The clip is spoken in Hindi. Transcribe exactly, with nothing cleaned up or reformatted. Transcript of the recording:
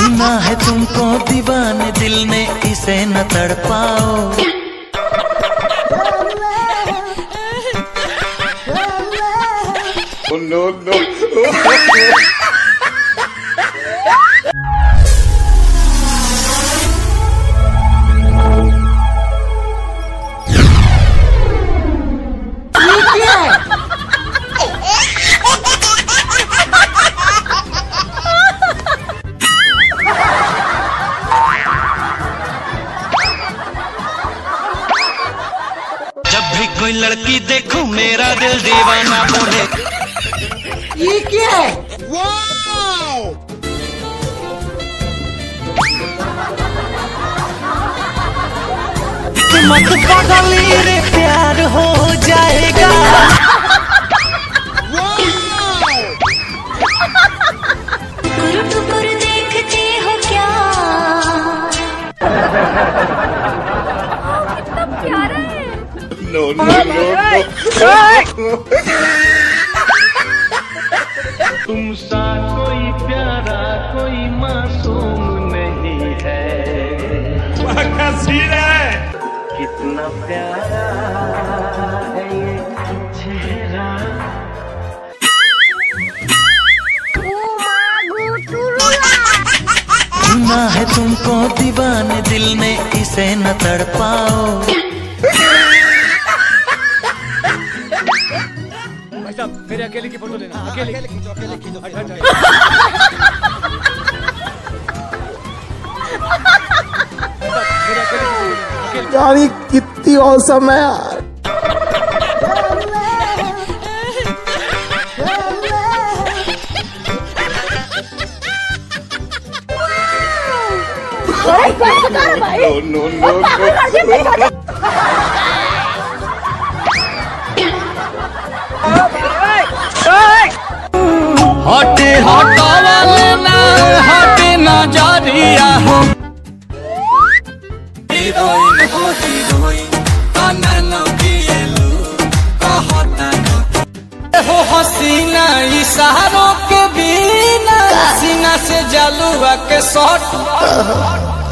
सुना है तुमको दीवाने दिल ने, इसे न तड़पाओ। Oh, no, no. जब भी कोई लड़की देखूं मेरा दिल दीवाना बोले। ये क्या है? Wow! मत पागली रे प्यार हो जाएगा। टुकुर देखते हो क्या? कितना प्यारा है। No, no, no, no. तुम सा कोई प्यारा कोई मासूम नहीं है। कितना प्यारा है ये चेहरा। सुना है तुमको दीवाने दिल ने, इसे न तड़पाओ। मेरे अकेले की फोटो लेना। अकेले खींचो, अकेले खींचो। यार ये कितनी औसम है यार। No, no, no, no. हटे हटावा लेना हटे ना जारिया हो। हीरोइन हो हीरोइन कानन किएलू कहता न हो हसीना इशारों के बिना सीना से जलुआ के शॉट।